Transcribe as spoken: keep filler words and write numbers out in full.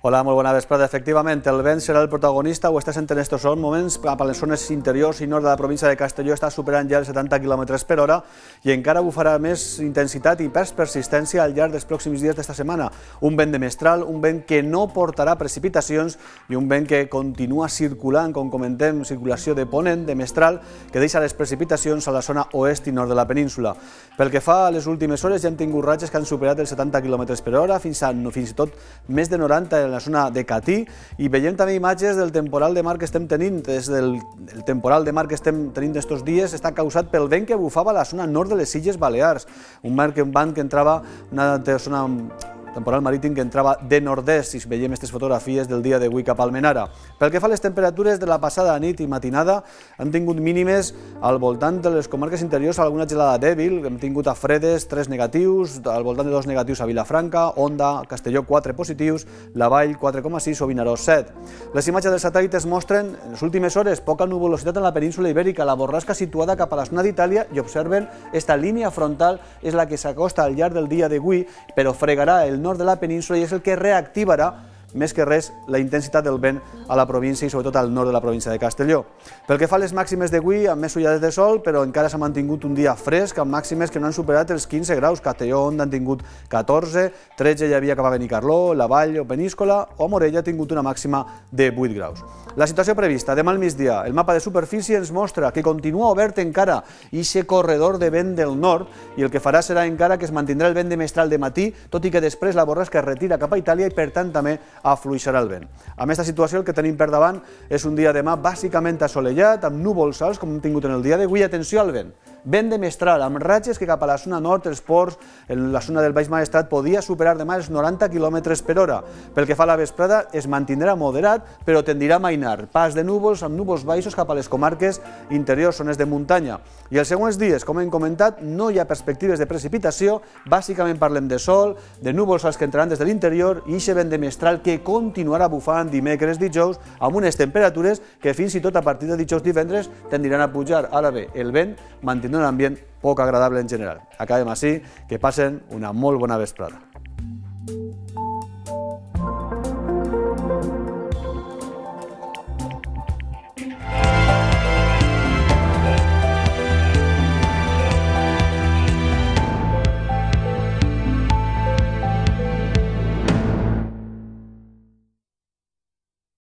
Hola, molt bona vesprada. Efectivament, el vent serà el protagonista, ho està sent en estos moments, cap a les zones interiors i nord de la província de Castelló està superant ja els setanta quilòmetres per hora i encara bufarà més intensitat i més persistència al llarg dels pròxims dies d'esta setmana. Un vent de mestral, un vent que no portarà precipitacions i un vent que continua circulant, com comentem, circulació de ponent, de mestral, que deixa les precipitacions a la zona oest i nord de la península. Pel que fa a les últimes hores, ja hem tingut ratxes que han superat els setanta quilòmetres per hora, fins a fins i tot més de noranta en la zona de Catí, i veiem també imatges del temporal de mar que estem tenint. Des del el temporal de mar que estem tenint estos dies està causat pel vent que bufava a la zona nord de les Illes Balears, un mar que, un vent que entrava, una zona temporal marítim que entrava de nord-est, si veiem aquestes fotografies del dia d'avui cap a Almenara. Pel que fa a les temperatures de la passada nit i matinada, han tingut mínimes al voltant de les comarques interiors alguna gelada dèbil, hem tingut a Fredes tres negatius, al voltant de dos negatius a Vilafranca, Onda, Castelló quatre positius, La Vall quatre coma sis o Vinaròs set. Les imatges dels satèl·lits mostren en les últimes hores poca nuvolositat en la península ibèrica, la borrasca situada cap a la zona d'Itàlia, i observen esta línia frontal és la que s'acosta al llarg del dia d'avui, però fregarà el nord de la península i és el que reactivarà més que res la intensitat del vent a la província i sobretot al nord de la província de Castelló. Pel que fa a les màximes d'avui, amb més ullades de sol, però encara s'ha mantingut un dia fresc, amb màximes que no han superat els quinze graus. Castelló, Onda han tingut catorze, tretze hi havia cap a Benicarló, La Vall o Peníscola, o Morella ha tingut una màxima de vuit graus. La situació prevista, demà al migdia, el mapa de superfície ens mostra que continua obert encara aquest corredor de vent del nord i el que farà serà encara que es mantindrà el vent de mestral de matí, tot i que després la borrasca es retira cap a Itàlia i per tant també afluixarà el vent. Amb aquesta situació el que tenim per davant és un dia demà bàsicament assolellat, amb núvols alts com hem tingut en el dia d'avui. Atenció al vent. Vent de mestral, amb ratxes que cap a la zona nord, els ports, en la zona del Baix Maestrat, podia superar demà els noranta quilòmetres per hora. Pel que fa a la vesprada, es mantindrà moderat, però tendirà a mainar. Pas de núvols amb núvols baixos cap a les comarques interiors, zones de muntanya. I els següents dies, com hem comentat, no hi ha perspectives de precipitació, bàsicament parlem de sol, de núvols als que entraran des de l'interior i aquest vent de mestral que continuarà bufant dimecres, dijous, amb unes temperatures que fins i tot a partir de dijous divendres tendiran a pujar. Ara bé, el vent mantindrà un ambient poc agradable en general. Acabem així, que passen una molt bona vesprada.